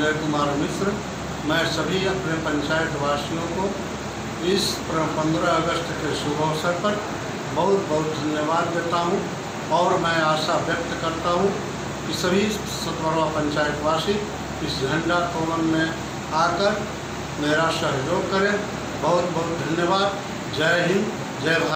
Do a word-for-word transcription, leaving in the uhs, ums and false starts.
संजय कुमार मिश्र। मैं सभी अपने पंचायत वासियों को इस पंद्रह अगस्त के शुभ अवसर पर बहुत बहुत धन्यवाद देता हूं और मैं आशा व्यक्त करता हूं कि सभी सतवरवा पंचायत वासी इस झंडा तोलन में आकर मेरा सहयोग करें। बहुत बहुत धन्यवाद। जय हिंद, जय भारत।